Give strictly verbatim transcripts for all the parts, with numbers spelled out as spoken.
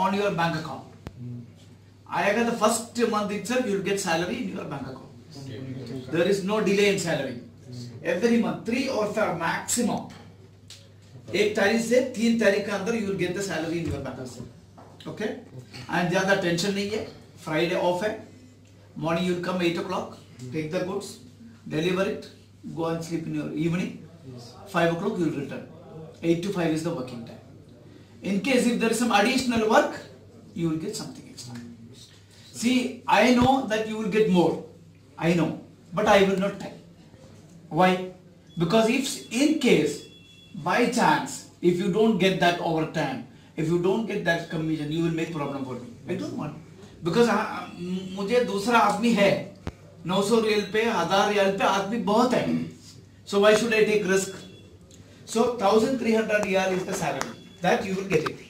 on your bank account. आएगा the first month itself you will get salary in your bank account. Okay. There is no delay in salary. Every month three or four maximum. एक तारीख से तीन तारीख के अंदर you will get the salary in your bank account. Okay? And ज़्यादा tension नहीं है. Friday off है. Morning you will come eight o'clock. Take the goods, deliver it, go and sleep in your evening. Five o'clock you will return. Eight to five is the working time. In case if there is some additional work, you will get something extra. See, I know that you will get more. I know, but I will not tell. Why? Because if in case, by chance, if you don't get that overtime, if you don't get that commission, you will make problem for me. I don't want. Because मुझे दूसरा आदमी है, नौ सौ real पे, हजार real पे आदमी बहुत है. So why should I take risk? So one thousand three hundred real is the salary that you will get it.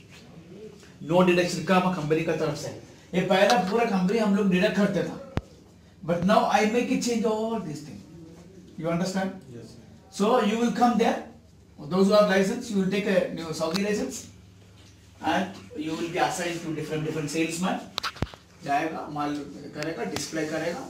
No deduction का कंपनी का तरफ से. ये पहला पूरा कंपनी हम लोग डिडक्ट करते था. But now I make it change all these things. You understand? Yes. So you will come there. Those who have license, you will take a new Saudi license, and you will be assigned to different different salesman. जाएगा माल करेगा display करेगा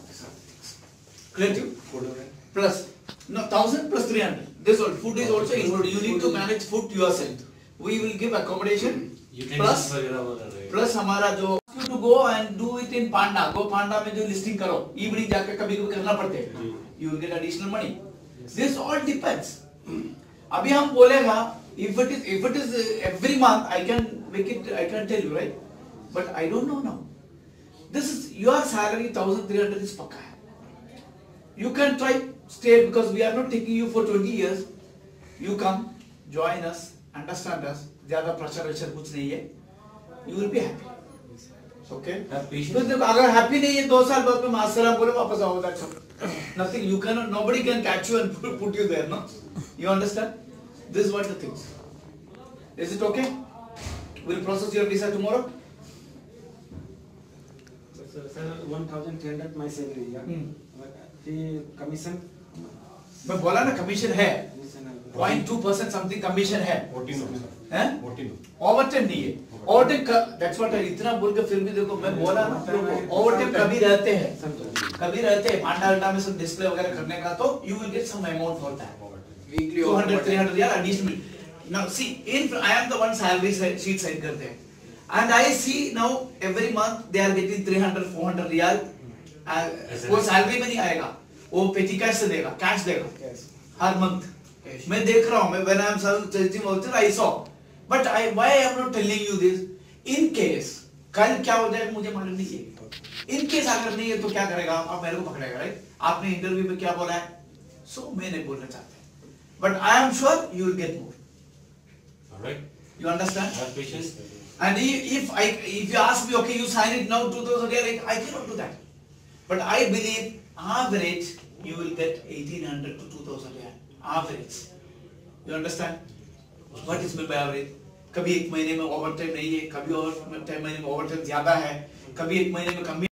clear you plus no thousand plus three hundred this all food is also included. You need to manage food yourself. We will give accommodation plus plus हमारा जो you to go and do it in Panda. Go Panda में जो listing करो evening जाके कभी कभी करना पड़ते हैं. You will get additional money. This all depends. अभी हम बोलेगा if it is if it is every month I can make it I can tell you right, but I don't know now. This is your salary one thousand three hundred is पक्का है. You can try stay because we are not taking you for twenty years. You come, join us, understand us. ज़्यादा pressure pressure कुछ नहीं है. You will be happy. Okay? तो देखो अगर happy नहीं है दो साल बाद में मास्टर बोले वापस आओ that's all. Nothing you cannot nobody can catch you and put you there no. You understand? This is what the things. Is it okay? We'll process your visa tomorrow. Sir, one thousand three hundred my salary, yeah. The commission. मैं बोला ना commission है. Point two percent something commission है. Fourteen. हैं? Fourteen. Overtime नहीं है. Overtime that's what I इतना बोल के फिर भी देखो मैं बोला ना overtime कभी रहते हैं. कभी रहते हैं पांडा अड्डा में सब डिस्प्ले वगैरह करने का तो you will get some amount for that. Weekly two hundred three hundred यार additional. Now see, in I am the one salary sheet sign करते हैं. And I see now every month they are getting three hundred four hundred riyal. वो salary में नहीं आएगा. वो पेटी cash से देगा, कैश देगा. हर मंथ. मैं देख रहा हूँ मैं when I am searching voucher I saw. But I why I am not telling you this? In case कल क्या हो जाएगा मुझे मालूम नहीं है. In case अगर नहीं है तो क्या करेगा? आप मेरे को पकड़ेगा, right? आपने इंटरव्यू में क्या बोला है? So मैं नहीं बोलना चाहता. But I am sure you will get more. Alright. You understand? Have patience. And if I, if you ask me, okay, you sign it now, two thousand real, I cannot do that. But I believe average you will get eighteen hundred to two thousand real. Average. You understand? What is meant by average? कभी एक महीने में overtime नहीं है, कभी और time महीने में ओवरटाइम ज़्यादा है, कभी एक महीने में कम